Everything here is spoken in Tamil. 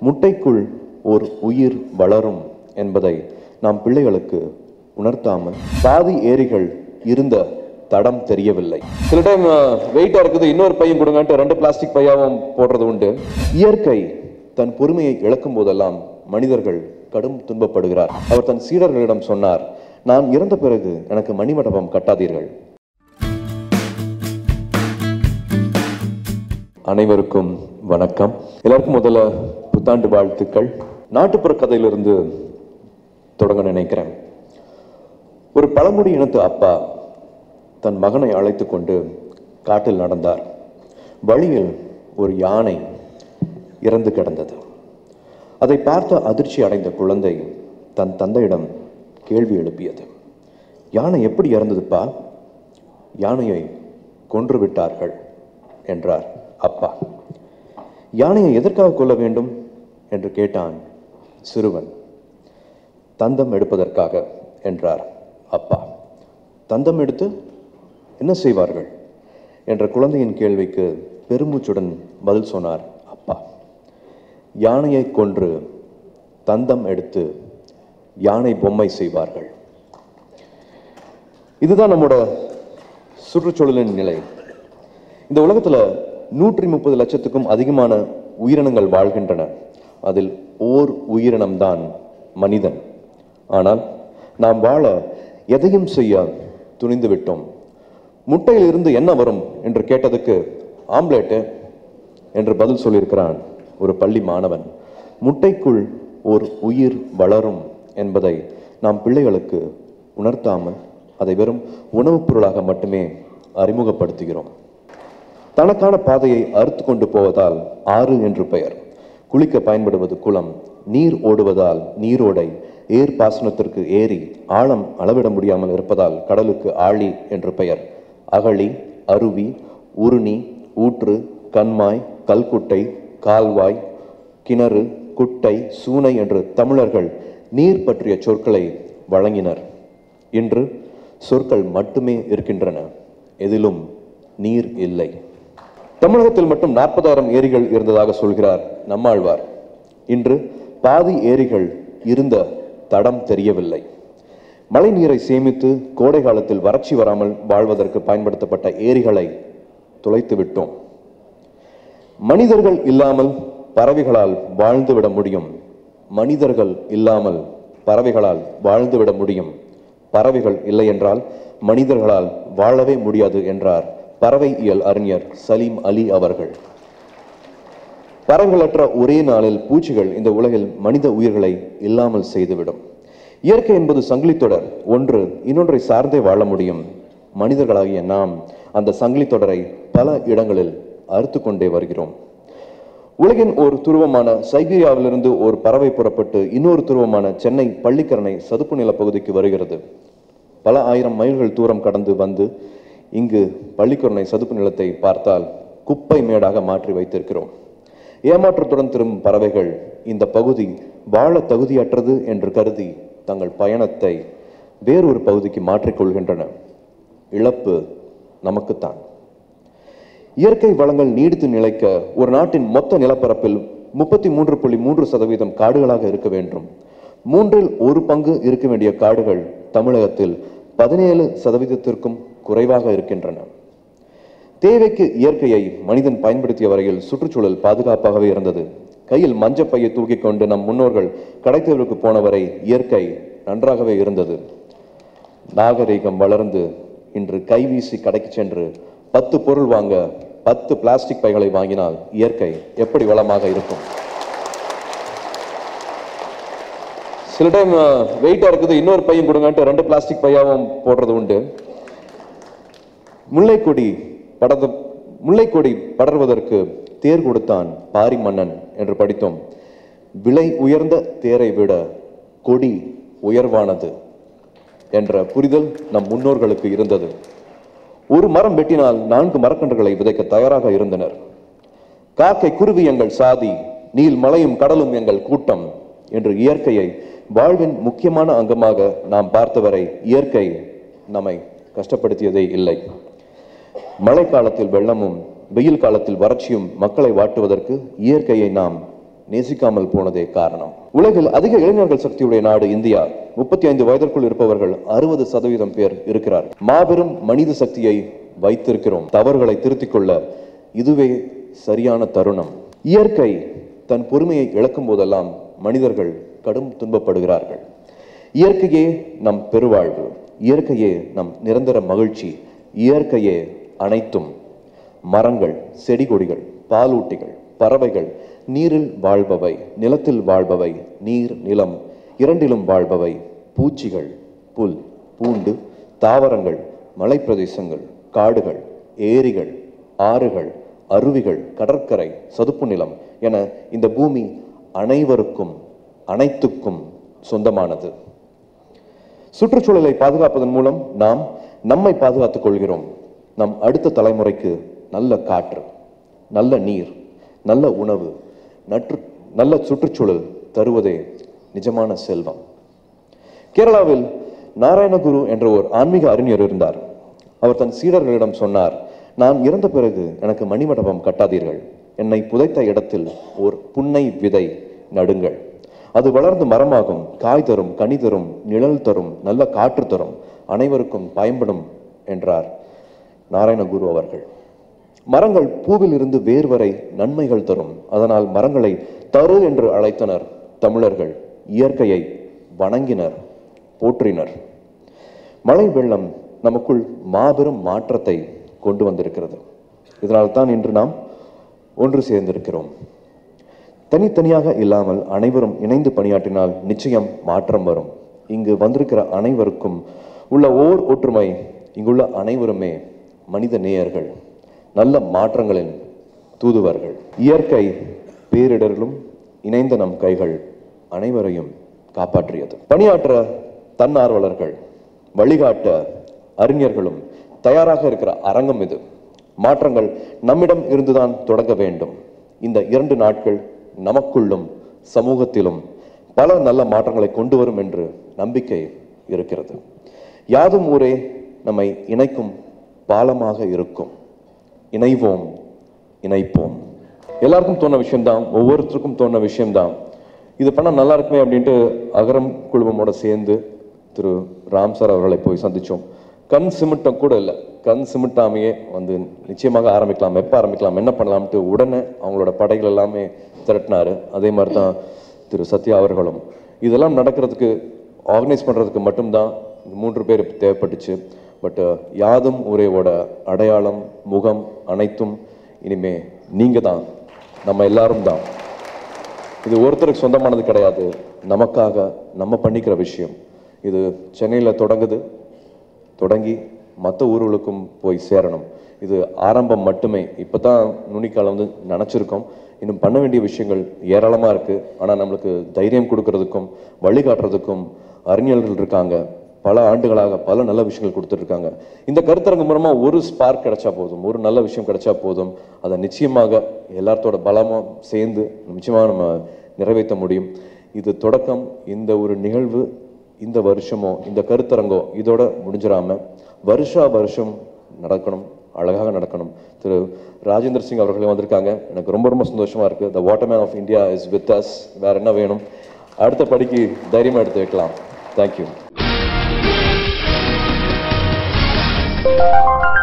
முட்டைக்குள் ஒரு உயிர் வளரும் என்பதை நாம் பிள்ளைகளுக்கு உணர்த்தாமல் பாதி ஏரிகள் இருந்த தடம் தெரியவில்லை. சில டைம் வெயிட்டா இருக்குது, இன்னொரு பையன் கொடுங்கன்ட்டு 2 பிளாஸ்டிக் பையாவும் போடுறது உண்டு. இயற்கை தன் பொறுமையை இழக்கும் போதெல்லாம் மனிதர்கள் கடும் துன்பப்படுகிறார். அவர் தன் சீடர்களிடம் சொன்னார், நான் இறந்த பிறகு எனக்கு மணிமண்டபம் கட்டாதீர்கள். அனைவருக்கும் வணக்கம். எல்லாருக்கும் முதல்ல புத்தாண்டு வாழ்த்துக்கள். நாட்டுப்புற கதையிலிருந்து தொடங்க நினைக்கிறேன். ஒரு பழங்குடி இனத்து அப்பா தன் மகனை அழைத்து கொண்டு காட்டில் நடந்தார். வழியில் ஒரு யானை இறந்து கிடந்தது. அதை பார்த்த அதிர்ச்சி அடைந்த குழந்தை தன் தந்தையிடம் கேள்வி எழுப்பியது. யானை எப்படி இறந்ததுப்பா? யானையை கொன்று விட்டார்கள் என்றார் அப்பா. யானையை எதற்காக கொல்ல வேண்டும் என்று கேட்டான் சிறுவன். தந்தம் எடுப்பதற்காக என்றார் அப்பா. தந்தம் எடுத்து என்ன செய்வார்கள் என்ற குழந்தையின் கேள்விக்கு பெருமூச்சுடன் பதில் சொன்னார் அப்பா. யானையை கொன்று தந்தம் எடுத்து யானை பொம்மை செய்வார்கள். இதுதான் நம்மோட சுற்றுச்சூழலின் நிலை. இந்த உலகத்துல 130 லட்சத்துக்கும் அதிகமான உயிரினங்கள் வாழ்கின்றன. அதில் ஓர் உயிரினம்தான் மனிதன். ஆனால் நாம் வாழ எதையும் செய்ய துணிந்து விட்டோம். முட்டையில் இருந்து என்ன வரும் என்று கேட்டதுக்கு ஆம்லேட்டு என்று பதில் சொல்லியிருக்கிறான் ஒரு பள்ளி மாணவன். முட்டைக்குள் ஒரு உயிர் வளரும் என்பதை நாம் பிள்ளைகளுக்கு உணர்த்தாமல் அதை வெறும் உணவுப் பொருளாக மட்டுமே அறிமுகப்படுத்துகிறோம். தனக்கான பாதையை அறுத்து கொண்டு போவதால் ஆறு என்று பெயர். குளிக்க பயன்படுவது குளம், நீர் ஓடுவதால் நீரோடை, ஏர் பாசனத்திற்கு ஏரி, ஆழம் அளவிட முடியாமல் இருப்பதால் கடலுக்கு ஆழி என்று பெயர். அகழி, அருவி, உருணி, ஊற்று, கண்மாய், கல்குட்டை, கால்வாய், கிணறு, குட்டை, சூனை என்று தமிழர்கள் நீர் பற்றிய சொற்களை வழங்கினர். இன்று சொற்கள் மட்டுமே இருக்கின்றன, எதிலும் நீர் இல்லை. தமிழகத்தில் மட்டும் 40,000 ஏரிகள் இருந்ததாக சொல்கிறார் நம்மாழ்வார். இன்று பாதி ஏரிகள் இருந்த தடம் தெரியவில்லை. மழை நீரை சேமித்து கோடை காலத்தில் வறட்சி வராமல் வாழ்வதற்கு பயன்படுத்தப்பட்ட ஏரிகளை துளைத்து விட்டோம். மனிதர்கள் இல்லாமல் பறவைகளால் வாழ்ந்துவிட முடியும். மனிதர்கள் இல்லாமல் பறவைகளால் வாழ்ந்துவிட முடியும். பறவைகள் இல்லை என்றால் மனிதர்களால் வாழவே முடியாது என்றார் பறவையியல் அறிஞர் சலீம் அலி அவர்கள். பறவைகளற்ற ஒரே நாளில் பூச்சிகள் இந்த உலகில் மனித உயிர்களை இல்லாமல் செய்துவிடும். இயற்கை என்பது சங்கிலித்தொடர். ஒன்று இன்னொன்றை சார்ந்தே வாழ முடியும். மனிதர்களாகிய நாம் அந்த சங்கிலித்தொடரை பல இடங்களில் அறுத்து கொண்டே வருகிறோம். உலகின் ஒரு துருவமான சைபீரியாவிலிருந்து ஒரு பறவை புறப்பட்டு இன்னொரு துருவமான சென்னை பள்ளிக்கரணை சதுப்பு நில பகுதிக்கு வருகிறது. பல ஆயிரம் மைல்கள் தூரம் கடந்து வந்து இங்கு பள்ளிக்கரணை சதுப்பு நிலத்தை பார்த்தால் குப்பை மேடாக மாற்றி வைத்திருக்கிறோம். ஏமாற்றத்துடன் திரும்பும் பறவைகள் இந்த பகுதி வாழ தகுதியற்றது என்று கருதி தங்கள் பயணத்தை வேறொரு பகுதிக்கு மாற்றிக்கொள்கின்றன. இழப்பு நமக்குத்தான். இயற்கை வளங்கள் நீடித்து நிலைக்க ஒரு நாட்டின் மொத்த நிலப்பரப்பில் 33.3% காடுகளாக இருக்க வேண்டும். 1/3 பங்கு இருக்க வேண்டிய காடுகள் தமிழகத்தில் 17% குறைவாக இருக்கின்றன. தேவைக்கு இயற்கையை மனிதன் பயன்படுத்திய வரையில் சுற்றுச்சூழல் பாதுகாப்பாகவே இருந்தது. கையில் மஞ்சப்பையை தூக்கி கொண்டு நம் முன்னோர்கள் கடைத்தெருவுக்கு போனவரை இயற்கை நன்றாகவே இருந்தது. நாகரீகம் வளர்ந்து இன்று கைவீசி கடைக்கு சென்று 10 பொருள் வாங்க 10 பிளாஸ்டிக் பைகளை வாங்கினால் இயற்கை எப்படி வளமாக இருக்கும்? சில டைம் வெயிட்டா இருக்குது, இன்னொரு பையன் கொடுங்கன்ட்டு 2 பிளாஸ்டிக் பையாவும் போடுறது உண்டு. முல்லைக்கொடி படர்வதற்கு தேர் கொடுத்தான் பாரி மன்னன் என்று படித்தோம். விலை உயர்ந்த தேரை விட கொடி உயர்வானது என்ற புரிதல் நம் முன்னோர்களுக்கு இருந்தது. ஒரு மரம் வெட்டினால் 4 மரக்கன்றுகளை விதைக்க தயாராக இருந்தனர். காக்கை குருவி எங்கள் சாதி, நீல் மலையும் கடலும் எங்கள் கூட்டம் என்று இயற்கையை வாழ்வின் முக்கியமான அங்கமாக நாம் பார்த்தவரை இயற்கை நம்மை கஷ்டப்படுத்தியதே இல்லை. மழை காலத்தில் வெள்ளமும் வெயில் காலத்தில் வறட்சியும் மக்களை வாட்டுவதற்கு இயற்கையை நாம் நேசிக்காமல் போனதே காரணம். உலகில் அதிக இளைஞர்கள் சக்தியுடைய நாடு இந்தியா. 35 வயதிற்குள் இருப்பவர்கள் 60% பேர் இருக்கிறார். மாபெரும் மனித சக்தியை வைத்திருக்கிறோம். தவறுகளை திருத்திக் கொள்ள இதுவே சரியான தருணம். இயற்கை தன் பொறுமையை இழக்கும் போதெல்லாம் மனிதர்கள் கடும் துன்பப்படுகிறார்கள். இயற்கையே நம் பெருவாழ்வு, இயற்கையே நம் நிரந்தர மகிழ்ச்சி, இயற்கையே அனைத்தும். மரங்கள், செடி கொடிகள், பாலூட்டிகள், பறவைகள், நீரில் வாழ்பவை, நிலத்தில் வாழ்பவை, நீர் நிலம் இரண்டிலும் வாழ்பவை, பூச்சிகள், புல் பூண்டு, தாவரங்கள், மலைப்பிரதேசங்கள், காடுகள், ஏரிகள், ஆறுகள், அருவிகள், கடற்கரை, சதுப்பு நிலம் என இந்த பூமி அனைவருக்கும் அனைத்துக்கும் சொந்தமானது. சுற்றுச்சூழலை பாதுகாப்பதன் மூலம் நாம் நம்மை பாதுகாத்துக் கொள்கிறோம். நம் அடுத்த தலைமுறைக்கு நல்ல காற்று, நல்ல நீர், நல்ல உணவு, நல்ல சுற்றுச்சூழல் தருவதே நிஜமான செல்வம். கேரளாவில் நாராயணகுரு என்ற ஒரு ஆன்மீக அறிஞர் இருந்தார். அவர் தன் சீடர்களிடம் சொன்னார், நான் இறந்த பிறகு எனக்கு மணிமண்டபம் கட்டாதீர்கள். என்னை புதைத்த இடத்தில் ஒரு புன்னை விதை நடுங்கள். அது வளர்ந்து மரமாகும், காய் தரும், கனி தரும், நிழல் தரும், நல்ல காற்று தரும், அனைவருக்கும் பயன்படும் என்றார் நாராயணகுரு அவர்கள். மரங்கள் பூவில் இருந்து வேர் வரை நன்மைகள் தரும். அதனால் மரங்களை தரு என்று அழைத்தனர் தமிழர்கள். இயற்கையை வணங்கினர், போற்றினர். மழை வெள்ளம் நமக்குள் மாபெரும் மாற்றத்தை கொண்டு வந்திருக்கிறது. இதனால் தான் இன்று நாம் ஒன்று சேர்ந்திருக்கிறோம். தனித்தனியாக இல்லாமல் அனைவரும் இணைந்து பணியாற்றினால் நிச்சயம் மாற்றம் வரும். இங்கு வந்திருக்கிற அனைவருக்கும் உள்ள ஓர் ஒற்றுமை, இங்குள்ள அனைவருமே மனித நேயர்கள், நல்ல மாற்றங்களின் தூதுவர்கள். இயற்கை பேரிடரிலும் இணைந்த நம் கைகள் அனைவரையும் காப்பாற்றியது. பணியாற்ற தன்னார்வலர்கள், வழிகாட்ட அறிஞர்களும் தயாராக இருக்கிற அரங்கம் இது. மாற்றங்கள் நம்மிடம் இருந்துதான் தொடங்க வேண்டும். இந்த 2 நாட்கள் நமக்குள்ளும் சமூகத்திலும் பல நல்ல மாற்றங்களை கொண்டு வரும் என்று நம்பிக்கை இருக்கிறது. யாதும் ஊரே நம்மை இணைக்கும் பாலமாக இருக்கும். இணைவோம், இணைப்போம். எல்லாருக்கும் தோண விஷயம்தான், ஒவ்வொருத்தருக்கும் தோண விஷயம்தான். இது பண்ணால் நல்லா இருக்குமே அப்படின்ட்டு அகரம் குழுமமோட சேர்ந்து திரு ராம் சார் அவர்களை போய் சந்தித்தோம். கண் சிமிட்டம் கூட இல்லை, கண் சிமிட்டாமையே வந்து நிச்சயமாக ஆரம்பிக்கலாம், எப்போ ஆரம்பிக்கலாம், என்ன பண்ணலாம்ட்டு உடனே அவங்களோட படைகள் எல்லாமே திரட்டினார். அதே மாதிரி தான் திரு சத்யா அவர்களும். இதெல்லாம் நடக்கிறதுக்கு ஆர்கனைஸ் பண்ணுறதுக்கு மட்டும்தான் 3 பேர் தேவைப்பட்டுச்சு. பட் யாதும் ஊரேவோட அடையாளம், முகம் அனைத்தும் இனிமே நீங்கள் தான், நம்ம எல்லாரும் தான். இது ஒருத்தருக்கு சொந்தமானது கிடையாது, நமக்காக நம்ம பண்ணிக்கிற விஷயம். இது சென்னையில் தொடங்கி மற்ற ஊர்களுக்கும் போய் சேரணும். இது ஆரம்பம் மட்டுமே. இப்போ தான் நுனிக்கால வந்து நினச்சிருக்கோம். இன்னும் பண்ண வேண்டிய விஷயங்கள் ஏராளமாக இருக்குது. ஆனால் நம்மளுக்கு தைரியம் கொடுக்கறதுக்கும் வழிகாட்டுறதுக்கும் அறிஞர்கள் இருக்காங்க. பல ஆண்டுகளாக பல நல்ல விஷயங்கள் கொடுத்துட்ருக்காங்க. இந்த கருத்தரங்கு மூலமாக ஒரு ஸ்பார்க் கிடைச்சா போதும், ஒரு நல்ல விஷயம் கிடைச்சா போதும். அதை நிச்சயமாக எல்லாத்தோட பலமாக சேர்ந்து நிச்சயமாக நம்ம நிறைவேற்ற முடியும். இது தொடக்கம். இந்த ஒரு நிகழ்வு இந்த வருஷமோ இந்த கருத்தரங்கோ இதோட முடிஞ்சிடாம வருஷம் நடக்கணும், அழகாக நடக்கணும். திரு ராஜேந்திர சிங் அவர்களே வந்திருக்காங்க. எனக்கு ரொம்ப ரொம்ப சந்தோஷமா இருக்கு. The waterman of India is with us. வேற என்ன வேணும்? அடுத்த படிக்கு தைரியமா எடுத்து வைக்கலாம். தேங்க்யூ.